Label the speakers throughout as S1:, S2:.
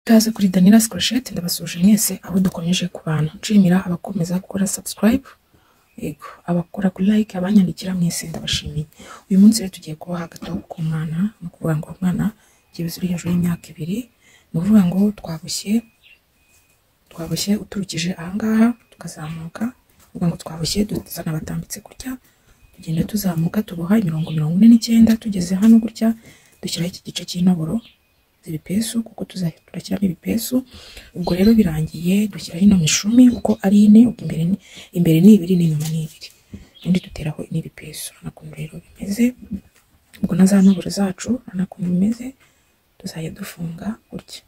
S1: Ikaze kuri Daniela's Crochet, ndabasuje mwese abo dukomeje kubana. Nshimira abakomeza gukora subscribe, yego abakora kuri like, abanyandikira mwese ndabashimiye. Uyu munsi rero tugiye kubaha agato k'umwana, no kuvuga ngo umwana kibizo uri hejuru y'imyaka 2, no kuvuga ngo twaboshye uturukije ahangaha tukazamuka, kuvuga ngo twaboshye dutana batambitse gutya, tugenda tuzamuka tuboha imirongo 49, tugeze hano gutya dushyiraho iki gice cy'intoboro ibipesu, kuko turashyiramo ibipesu. Ubwo rero birangiye dushyiraho ino mishumi uko ari 4, ubwo imbere ni 2 n'inyuma ni 2, undi duteraho n'ibipesu. Nakuntu rero bimeze, ubwo na za ntoboro zacu nakuntu bimeze, tuzajya dufunga gutya.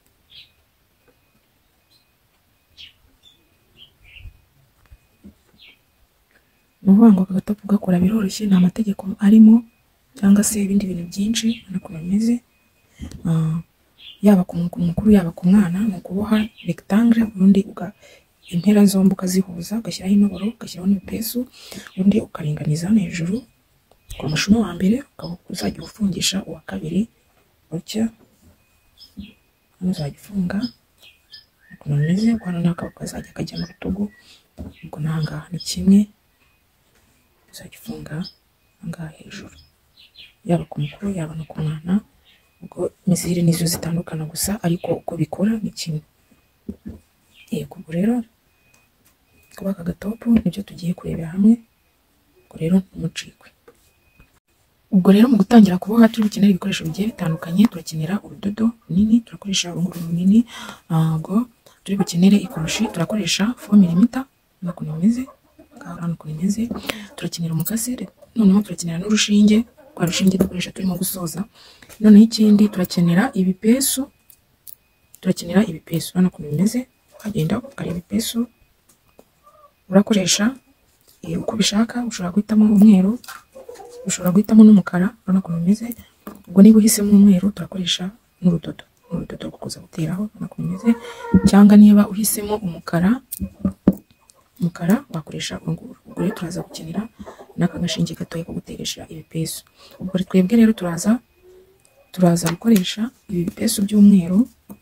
S1: Nuvuga ngo aka gatopu gakora biroroshye, nta mategeko arimo cyangwa se ibindi bintu byinshi. Nakuntu bimeze, yaba ku mukuru yaba ku mwana, ni ukuboha rectangle, ubundi impera zombi ukazihuza, ugashyiraho intoboro, ugashyiraho n'ibipesu, ubundi ukaringaniza hejuru ku mushumi wa mbere, uzajya ufungisha uwa kabiri gutya. Hano uzajya ufunga ukuntu bimeze, hano naka ukazajya kajya mu rutugu, ubwo nangaha ni kimwe, uzajya ufunga angaha hejuru, yaba ku mukuru yaba no ku mwana. Ubwo misiri nizo zitandukana gusa, ariko uko bikora ni kimwe. Yego, ubwo rero kuba aka gatopu nibyo tugiye kurebera hamwe, ubwo rero numucikwe. Ubwo rero mu gutangira kuboha turi bukenera ibikoresho bigiye bitandukanye. Turakenera urudodo runini, turakoresha urunguru runini, ubwo turi bukenere ikoroshi, turakoresha 4 mm, nakuntu bimeze hano ukuntu bimeze. Turakenera umukasi, noneho turakenera n'urushinge, kwa rushinge dukoresha turimo gusoza. Noneho ikindi turakenera ibipesu, hano ukuntu bimeze, ukagenda ukareba ibipesu urakoresha uko bishaka. Ushobora guhitamo umweru, ushobora guhitamo n'umukara, urabona ukuntu bimeze. Ubwo niba uhisemo umweru turakoresha n'urudodo rwo kuza guteraho, urabona ukuntu bimeze. Cyangwa niba uhisemo umukara wakoresha urunguru. Ubwo rero turaza gukenera n'aka gashinge gatoya ko guteresha ibipesu. Ubwo twebwe rero turaza gukoresha ibi bipesu by'umweru,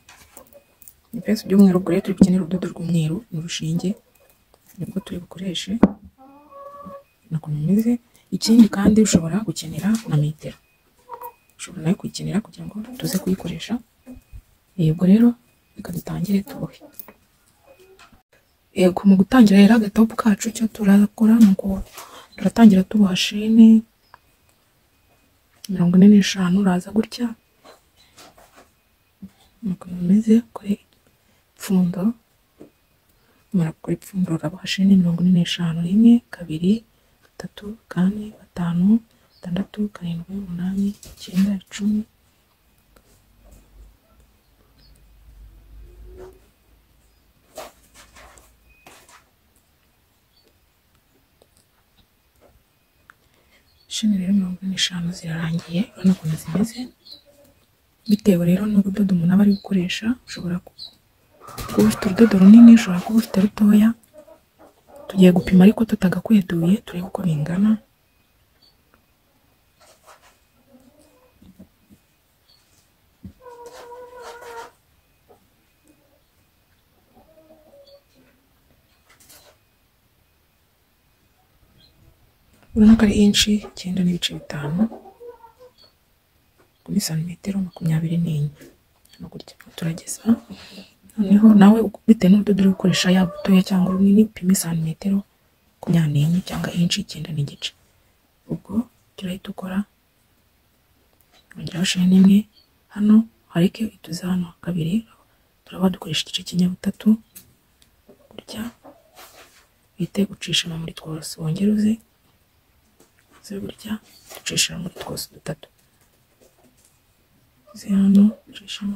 S1: ubwo rero turi bukenera urudodo rw'umweru n'urushinge, nibwo turi bukoreshe, nakuntu bimeze. Ikindi kandi ushobora gukenera na metero, ushobora nayo kuyikenera kugira ngo tuze kuyikoresha. Yego rero reka dutangire tubohe. Yego, mu gutangira rero agatopu kacu cyo turakora nuko turatangira tuboha shene 45. Uraza gutya nuko bimeze, kuri ipfundo, mara kuri ipfundo uraboha shene 45, 1 2 3 4 5 6 7 8 9 10. Shene rero 45 zirarangiye, urabona ukuntu zimeze. Bitewe rero n'urudodo umuntu aba ari gukoresha, ushobora kuba ufite urudodo runini, ushobora kuba ufite rutoya. Tugiye gupima ariko tutagakweduye, turebe uko bingana. Urabona ko ari inshi 9.5 kuri santimetero 24. Hano gutya turageza. Noneho nawe bitewe n'urudodo uri gukoresha, yaba utoya cyangwa runini, upime santimetero 24 cyangwa inshi 9.5. Ubwo turahita ukora, ongeraho shene imwe, hano hareke ituze hano kabiri, turaba dukoresha igice cy'inyabutatu gutya, bite ucishamo muri twose, wongere uze gutya ducisha muri twose dutatu, hano ducishamo.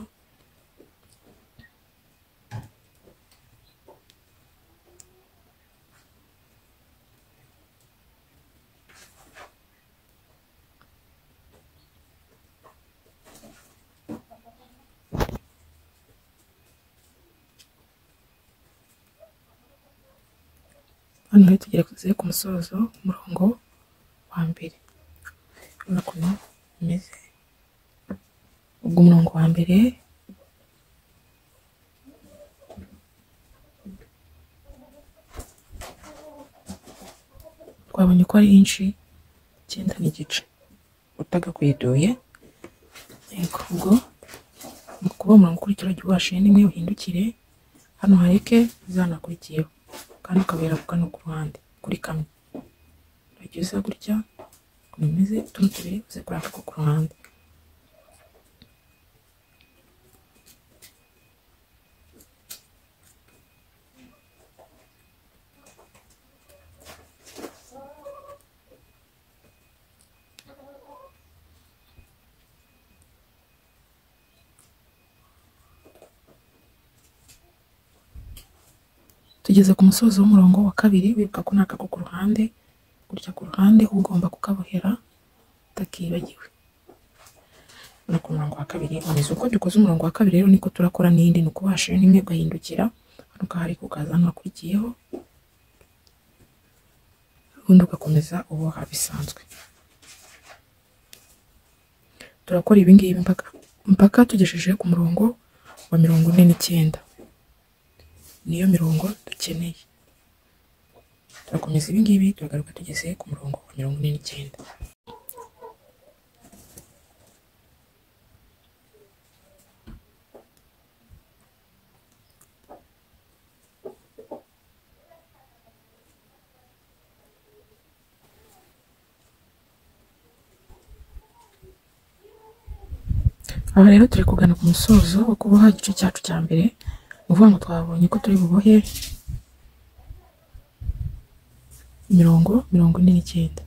S1: Hano rero tugeze ku musozo w'umurongo wa mbere, urabona ukuntu bimeze. Ubwo umurongo wa mbere twabonye ko ari inshi 9 n'igice utagakwiduye. Yego, ubwo kuba umurongo ukurikira ujya uba sheni imwe uhindukire hano hareke zanakurikiyeho kandi ukabera kano ku ruhande kuri kamwe uragize gutya kumeze tuno tubiri uze kuraka ku ruhande. Tugeze ku musozo w'umurongo wa kabiri, wibuka ko naka ku ruhande gutya ku ruhande ugomba kukabohera utakibagiwe. No ku murongo wa kabiri ameze uko dukoze umurongo wa kabiri rero niko turakora n'indi, nuko washira nimwe ugahindukira hano kahari kukazana akurikiyeho ubundi ugakomeza uboha bisanzwe. Turakora ibi ngibi mpaka tugejeje ku murongo wa 49. Niyo mirongo dukeneye. Turakomeza ibi ngibi turagaruka tugeze ku murongo wa 49. Aha rero turi kugana ku musozo wo kuboha igice cyacu cya mbere. Uvuga ngo twabonye ko turi bubohe mirongo 49.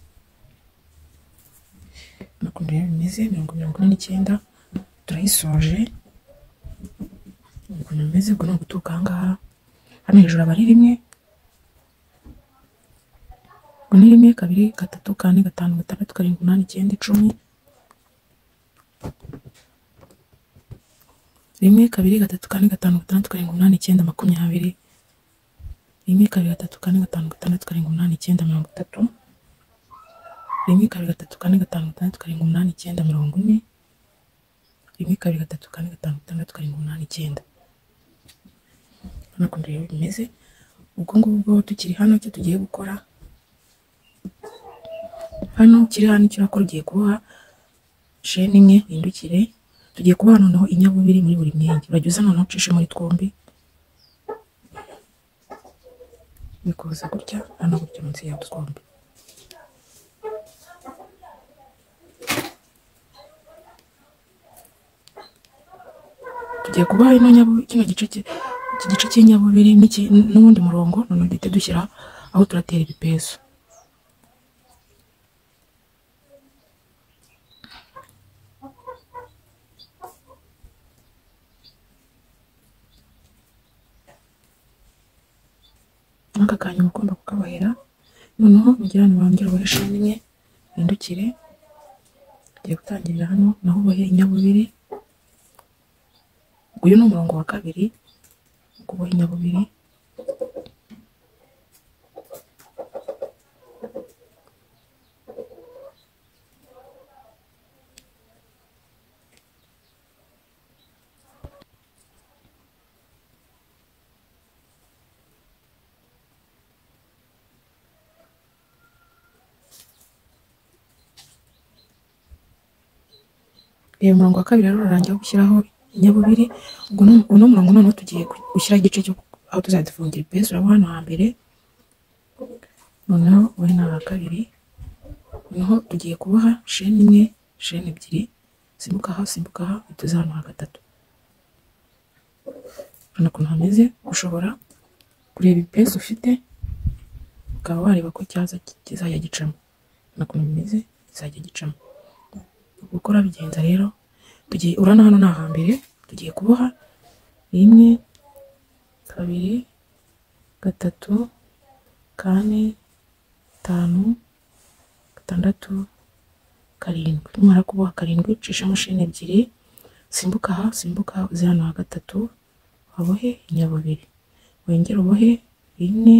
S1: Nakundi bimeze mirongo 49 turayisoje. Uko bimeze ubwo no gutuka ngaha hano hejuru abari rimwe, ni rimwe, kabiri, gatatu, kane, gatanu, gatandatu, karindwi, umunani, 9, 10. Rimwe, kabiri, gatatu, kane, gatanu, gatandatu, karindwi, umunani, 9, 20. Rimwe, kabiri, gatatu, kane, gatanu, gatandatu, karindwi, umunani, 9, 30. Rimwe, kabiri, gatatu, kane, gatanu, gatandatu, karindwi, umunani, 9, 40. Rimwe, kabiri, gatatu, kane, gatanu, gatandatu, karindwi, umunani, 9. Hano kundi rero bimeze ubwo ngubwo. Tukiri hano cyo tugiye gukora hano kiri hano kirakora, ugiye kuboha sheni imwe uhindukire. Tugiye kuboha noneho inyabubiri muri buri mwenge. Uragize noneho ucishe muri twombi bikoza gutya hano gutya munsi ya twombi. Tugiye kuboha ino nyabubiri, kino gice cy'inyabubiri n'ubundi murongo noneho duhite dushyira aho turatera ibipesu. Aka kanya ugomba kukabohera noneho mugira ngo wongere ubohe sheni imwe uhindukire. Tugiye gutangirira hano naho ubohe inyabubiri. Uyu ni umurongo wa kabiri kuboha inyabubiri. Uyu murongo wa kabiri rero urarangira gushyiraho inyabubiri. Uno murongo noneho tugiye gushyira igice cyo aho tuzadufungira ipesu. Urabona hano hambere noneho ubohe na kabiri. Noneho tugiye kuboha sheni imwe, sheni ebyiri, simbuka aha, simbuka aha, utuze hano ha gatatu. Urabona ukuntu hameze. Ushobora kureba ipesu ufite ukaba wareba ko kizajya gicamo. Urabona ukuntu bimeze, kizajya gicamo. Gukora bigenza rero tugiye urana hano na hambere tugiye kuboha rimwe, kabiri, gatatu, kane, 5, 6, 7. Numara kuboha 7 ucishamo sheni ebyiri, simbuka aha, simbuka aha, uze hano ha gatatu wabohe inyabubiri. Wongere ubohe rimwe,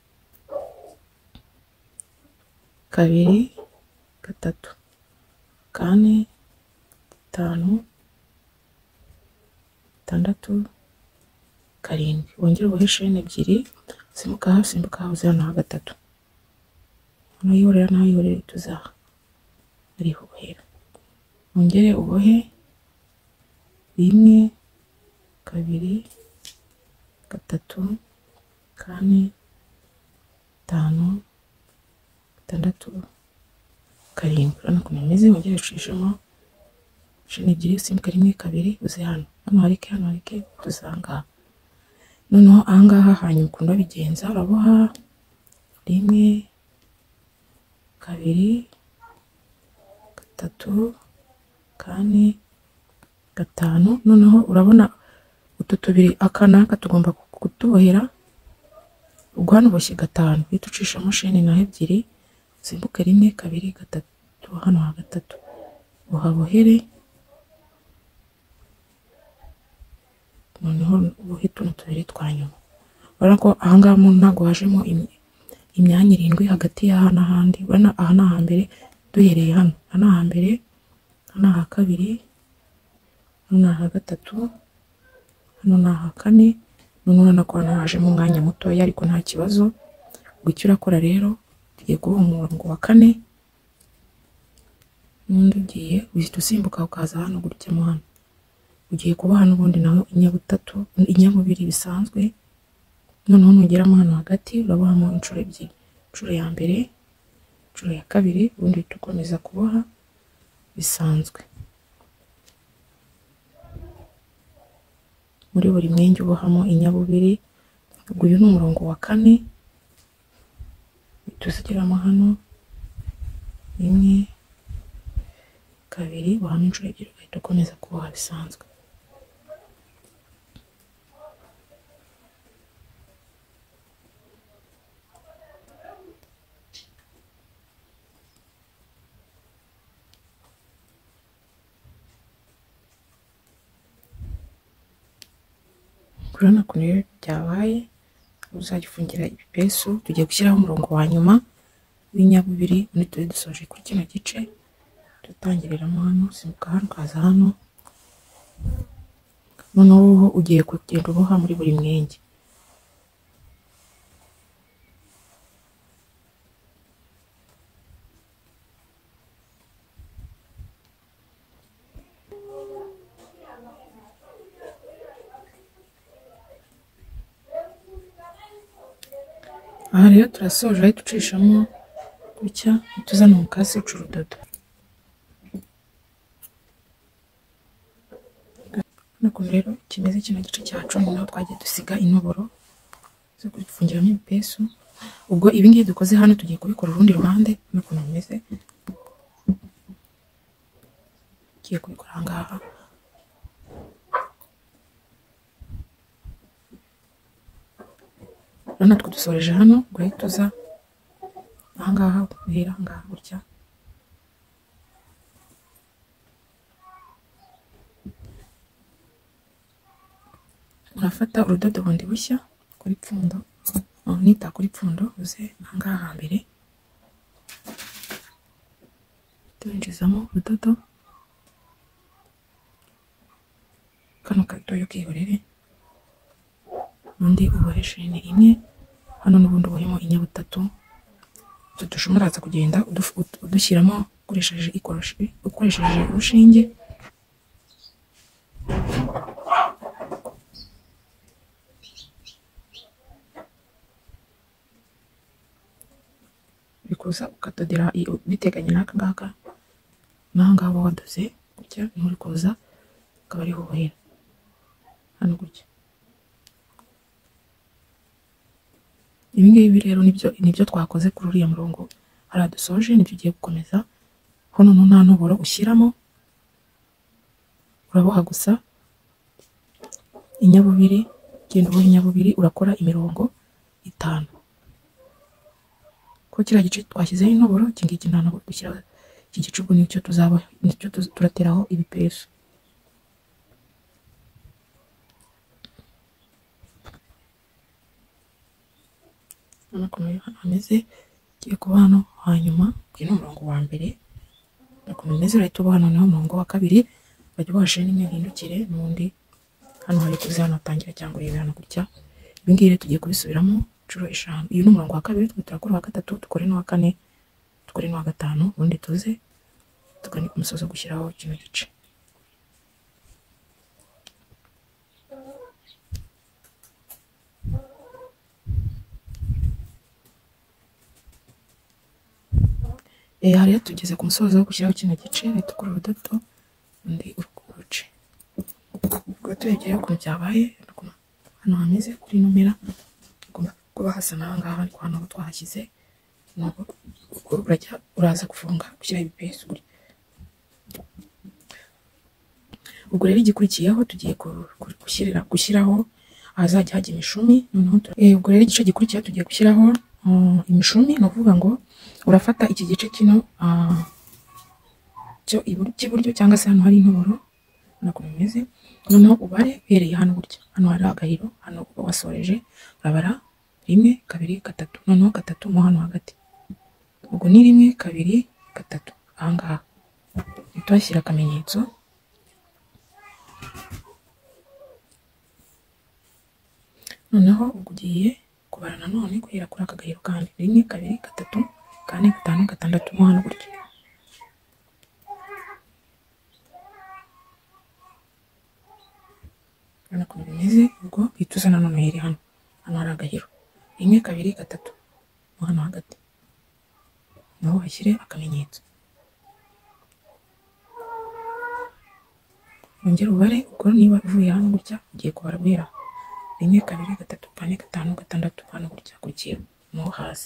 S1: kabiri, gatatu, kane, 5, 6, 7. Wongere ubohe sheni ebyiri, simbuka aha, simbuka aha, uze hano ha gatatu. unayihorera n'ayihorera tuzaha ariho ubohera. Ongere ubohe 1 2 3 4 5 6 7 urabona ukuntu bimeze. Wongere ucishemo sheni ebyiri usimbuke 1 2 uze hano hareke tuzanga. Noneho ahangaha hanyuma ukuntu babigenza uraboha 1 2 3 4 5. noneho urabona utu tubiri aka n'aka tugomba kutubohera ubwo hano uboshye 5 uhita ucishamo sheni naho ebyiri usimbuke 1 2 3 hano ha gatatu uhabohere. noneho ubohe tuno tubiri twa nyuma. urabona ko ahangaha mu ntago hajemo imyanya 7 hagati y'aha n'ahandi. urabona aha ni ahambere duhereye hano, aha ni ahambere, hano aha kabiri, hano aha gatatu, hano ni aha kane. noneho urabona ko hano hajemo umwanya mutoya ariko nta kibazo. ubwo icyo urakora rero tugiye kuboha umurongo wa 4 n'undi ugiye uhita usimbuka ukaza hano gutya mo hano ugiye kuboha n'ubundi nawe inyabubiri bisanzwe. noneho nugeramo hano hagati urabohamo inshuro ebyiri, inshuro ya mbere, inshuro ya kabiri, ubundi uhita ukomeza kuboha bisanzwe. muri buri mwenge ubohamo inyabubiri. ubwo uyu ni umurongo wa 4 tuzigeramo hano 1 2 ubohamo inshuro ebyiri ugahita ukomeza kuboha bisanzwe. urabona ukuntu rero byabaye. uzagifungira ibipesu. tugiye gushyiraho umurongo wa nyuma w'inyabubiri muri turi dusoje kuri kino gice. tutangiriramo hano simbuka hano ukaza hano. noneho ugiye kugenda uboha muri buri mwenge. aha rero turasoje ahita ucishamo gutya tuzana umukasi uca urudodo. ukuntu rero kimeze kino gice cyacu naho twagiye dusiga intoboro zo gufungiramo ibipesu. ubwo ibingibi dukoze hano tugiye kubikora urundi ruhande n'ukuntu bimeze. tugiye kubikora ahangaha. natwe dusoreje hano guhita uza ahangaha uhera ahangaha gutya. urafata urudodo bundi bushya kuri pfundo, nita kuri pfundo uze ahangaha hambere tuwinjizamo urudodo kano gatoya ukihorere. undi ubohe sheni 1 hano n'ubundi ubohemo inyabutatu. tudusha uraza kugenda udushyiramo ukoresheje ikoroshi, ukoresheje urushinge. bikuza ukatodera biteganye n'aka ngaka n'ahangaha wadoze gutya nturi kuza ukaba ariho ubohera hano gutya. ibingibi rero nibyo twakoze kuri uriya murongo hariya dusoje. nibyo ugiye gukomeza hano. nta ntoboro ushyiramo, uraboha gusa inyabubiri. genda uboha inyabubiri urakora imirongo 5 ko kiriya gice twashyizeho intoboro. iki ngiki nta ntoboro dushyiraho. iki gice ubwo nicyo turateraho ibipesu. ukuntu ameze kiye kuba hano hanyuma. uyu ni umurongo wa mbere ukuntu bimeze. urahita uboha noneho umurongo wa 2 bajya uboha sheni imwe hindukire n'undi hano hari kuza hano atangira cyangwa urebe hano gutya. ibingibi tugiye kubisubiramo inshuro 5. uyu ni umurongo wa 2 turakora wa 3 dukore n'uwa 4 dukore n'uwa gatanu, ubundi tuze tugane ku musozo gushyiraho kino gice. Hariya tugeze ku musozo wo gushyiraho kino gice, dukora urudodo undi uruce. Ubwo turebye ukuntu byabaye, hano hameze kuri numera kuba hasa n'ahangaha, ariko hano twahashyize uraza gufunga gushyiraho ibipesu gutya. Ubwo rero igikurikiyeho tugiye gushyiraho ahazajya hajya imishumi. Noneho ubwo rero igice gikurikiyeho tugiye gushyiraho imishumi. Ni ukuvuga ngo urafata iki gice kino cy'iburyo cyangwa se hano hari intoboro, nako bimeze. Noneho ubare uhereye hano gutya, hano hari agahiro, hano wasoreje urabara 1 2 3, noneho 3 mo hano hagati. Ubwo ni 1 2 3 ahangaha tuhashyira akamenyetso. Noneho ubwo ugiye kubara nanone guhera kuri aka gahiro kandi 1 2 3 4 5 6 mo hano gutya. Urabona ko bimeze. Ubwo bituza nanone heri hano hari agahiro 1 2 3 mo hano hagati, naho hashyire akamenyetso. Ongera ubare. Ubwo niba uvuye hano gutya ugiye kubara guhera 1 2 3 4 5 6 hano gutya kurikiye mo hasi,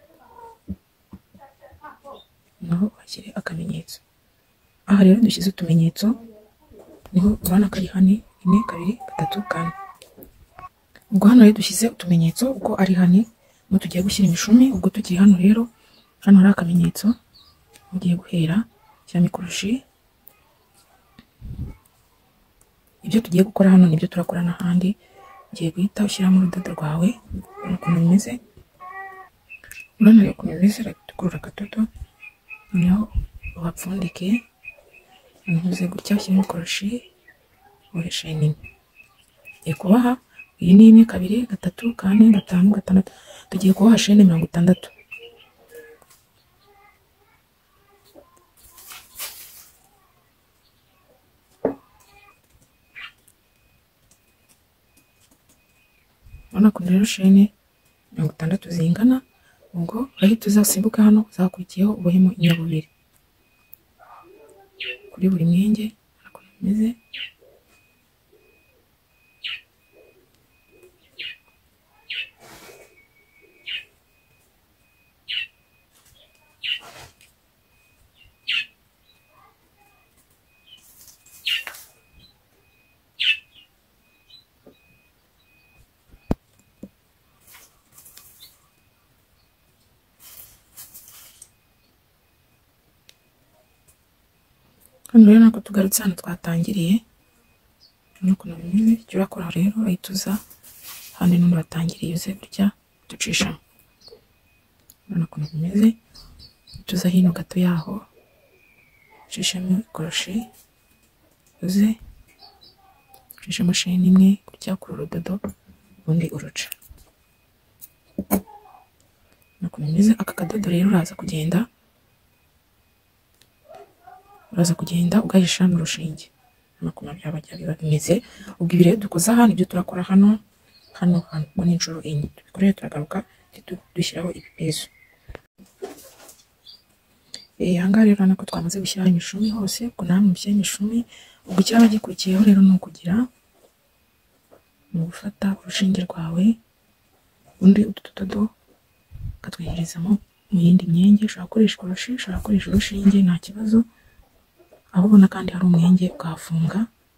S1: naho hashyire akamenyetso. Aha rero dushyize utumenyetso, niho urabona ko ari hane 1 2 3 4. Ubwo hano rero dushyize utumenyetso uko ari hane, mo tugiye gushyira imishumi. Ubwo tugiye hano rero, hano hari akamenyetso, ugiye guhera shyira mikoroshi. Ibyo tugiye gukora hano nibyo turakora n'ahandi. Ugiye guhita ushyiramo urudodo rwawe, ukuntu bimeze. Urabona rero ukuntu bimeze, dukurura akadodo, noneho uhapfundike, uze gutya ushyira mikoroshi, ureshe nini. Tugiye kubaha iyi ni 1 2 3 4 5 6, tugiye kubaha shene 60. Urabona ko rero shene 60 zingana. Ubwo urahita uzasimbuka hano, uzakurikiyeho ubohemo inyabubiri kuri buri mwenge. Uko bimeze. Hano rero nako tugarutse hano twatangiriye, nuko bimeze. Icyo urakora rero ahita uza hano n'undi watangiriye, uze gutya ducisha. Urabona ko bimeze. Tuza hino gato yaho, ucishemo ikoroshi, uze ucishemo shene imwe gutya ku rudodo, ubundi uruca. Nuko bimeze. Aka kadodo rero uraza kugenda ugahisha n'urushinge. Nuko byabajya biba bimeze. Ubwo ibi rero dukoza hano, ibyo turakora hano ngo ni inshuro 4. Tubikoreye turagaruka dushyiraho ibipesu. Ahangaha rero urabona ko twamaze gushyiraho imishumi hose. Ubwo namwe mushyire imishumi. Ubwo icyaba gikurikiyeho rero ni ugufata urushinge rwawe, undi utu tudodo ukatweherezamo mu yindi myenge. Ushobora gukoresha ikoroshi, ushobora gukoresha urushinge, nta kibazo. Aho ubona kandi hari umwenge ukahafunga.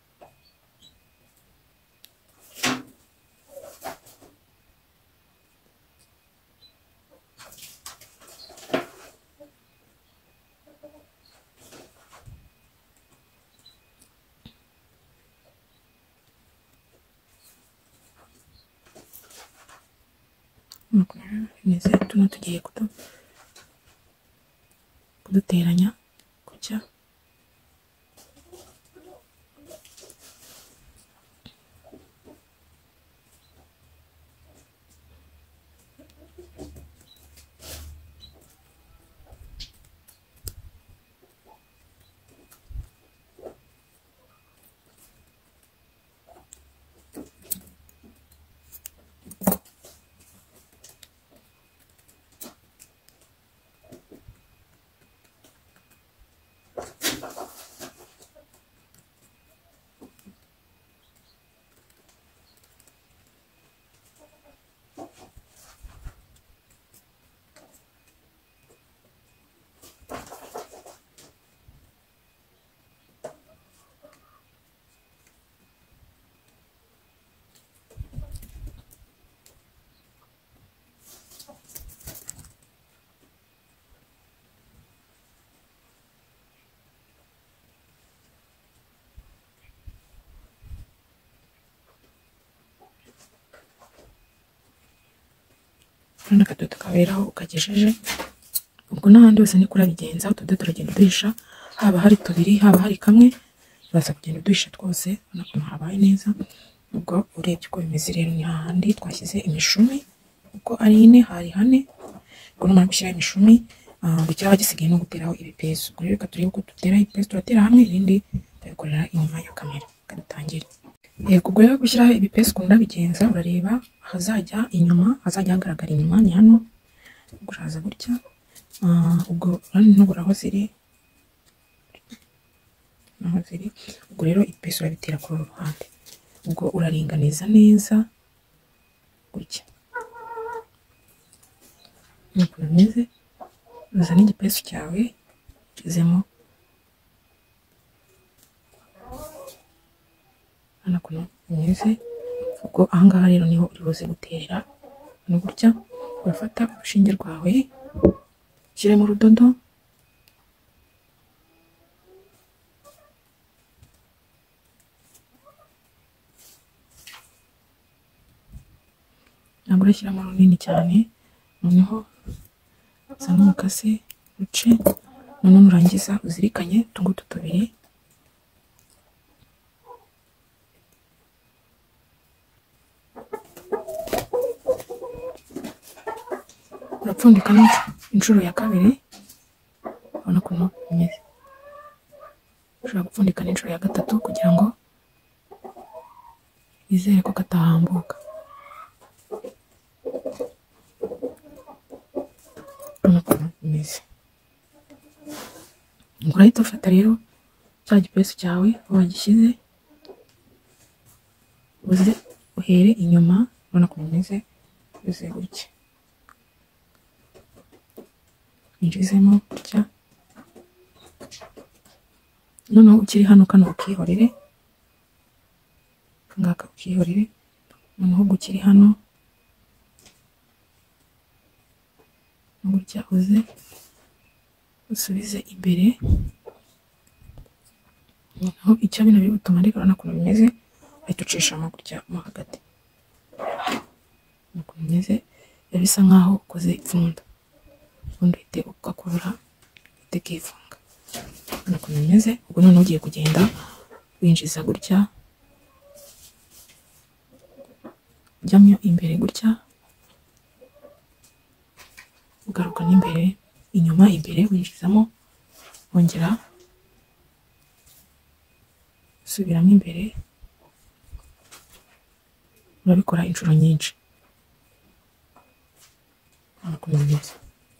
S1: Bimeze. Tuno tugiye kuduteranya gutya. akadodo kaberaho ukagejeje. Ubwo n'ahandi hose niko urabigenza, utudodo turagenda uduhisha, haba hari tubiri haba hari kamwe, uraza kugenda uduhisha twose, ubona ukuntu habaye neza. Ubwo urebye uko bimeze rero, ni hahandi twashyize imishumi, uko ari 4 hari 4. Ubwo numara gushyiraho imishumi, gukiraho gisigaye no guteraho ibipesu. Ubwo rero reka turebe uko dutera ibipesu, turatera hamwe, ibindi tubikorera inyuma ya kamera. Kadutangire. Ubwo rero gushyiraho ibipesu ukunda bigenza, urareba ahazajya inyuma, hazajya hagaragara inyuma ni hano. Uraza gutya, ubwo urantubura aho ziri, naho ziri. Ubwo rero ibipesu urabitera kuri uru ruhande. Ubwo uraringaniza neza gutya, nuko bimeze. Uzana igipesu cyawe ukizemo, hano kuno bimeze. Ubwo ahangaha rero niho uri buze guterera, ni gutya. Urafata urushinge rwawe ushyiremo urudodo, ntabwo urashyiramo runini cyane. Noneho usa n'umukasi uce, noneho nurangiza uzirikanye utungutu tubiri. Urapfundika inshuro ya kabiri, ubona ukuntu bimeze. Ushobora gupfundika n'inshuro ya gatatu kugira ngo wizere ko katahambuka. Ubona ukuntu bimeze. Urahita ufata rero cya gipesu cyawe wagishyize, uze uhere inyuma, ubona ukuntu bimeze. Uze gutya, winjizemo gutya. Noneho ukiri hano kano ukihorere, ngaka ukihorere. Noneho ukiri hano gutya, uze usubize imbere. Noneho icyo bino biri butuma ariko urabona ukuntu bimeze, ahita ucishamo gutya mo hagati, ukuntu bimeze. Biba bisa nkaho ukoze ipfunda, ubundi uhite ugakurura uhite ukifunga. Ubona ukuntu bimeze. Ubwo noneho ugiye kugenda winjiza gutya, ujyamo imbere gutya, ugaruka n'imbere, inyuma, imbere, winjizamo, wongera usubiramo imbere. Urabikora inshuro nyinshi. Ubona ukuntu bimeze.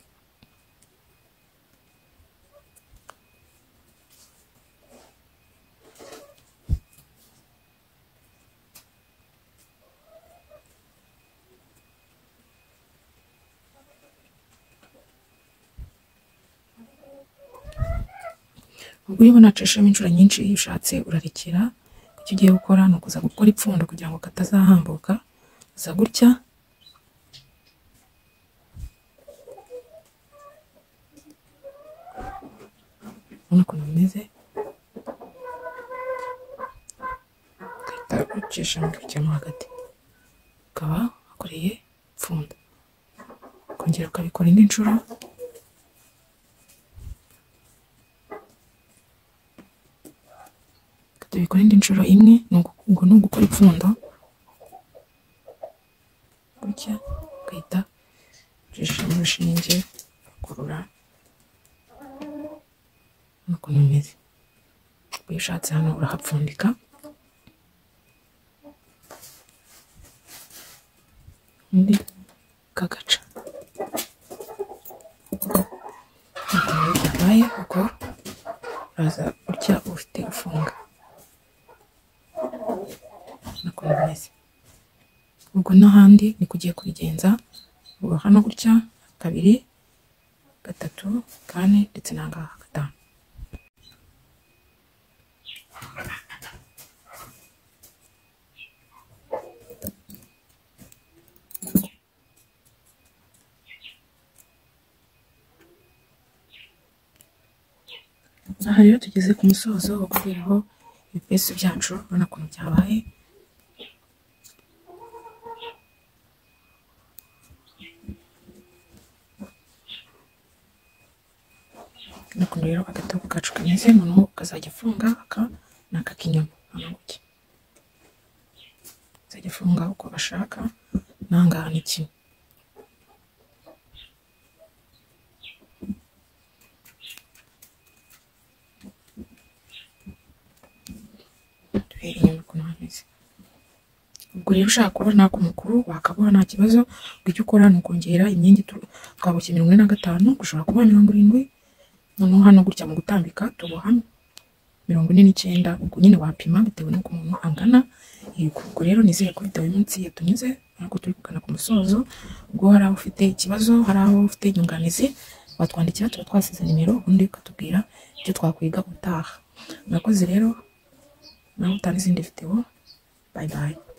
S1: Ubwo iyo ubona acishamo inshuro nyinshi, iyo ushatse urarekera. Icyo ugiye gukora ni ukuza gukora ipfundo kugira ngo katazahambuka. Uza gutya, ubona ukuntu bimeze. Ugahita ucishamo gutya mo hagati, ukaba wakoreye ipfundo. Ukongera ukabikora indi nshuro. Tubikora indi nshuro imwe, ubwo ni ugukora ipfundo gutya, ugahita ucishamo urushinge, ukurura. Ukuntu bimeze. Iyo ushatse hano urahapfundika, undi kagaca. Ukuntu byabaye, ubwo uraza gutya ufite ufunga. Ukuntu bimeze. Ubwo n'ahandi niko ugiye kubigenza. Ubwo hano gutya, 2, 3, 4 ndetse n'ahangaha 5. Aha rero tugeze ku musozo wo guteraho ibipesu byacu. Urabona ukuntu byabaye. Nukundi rero agatogo kacu kameze noneho kazajya afunga aka n'aka k'inyuma amaguke kazajya afunga uko bashaka nangaha ni kimwe. Turebe inyuma ukuntu hameze. Ubwo rero ushaka kubona ku mukuru wakaboha nta kibazo, icyo ukora ni ukongera imyenge twaboshye 45 gushobora kuba 70. Noneho hano gutya mu gutambika tuboha 49. Ubwo nyine wapima bitewe n'uko umuntu angana. Ubwo rero nizeye ko bitewe munsi yatunyuze ariko turi kugana ku musozo. Ubwo hari aho ufite ikibazo, hari aho ufite inyunganizi, watwandikira tuba twasize nimero undi ukatubwira icyo twakwiga utaha. Murakoze rero naho utanga izindi video. Bye bye.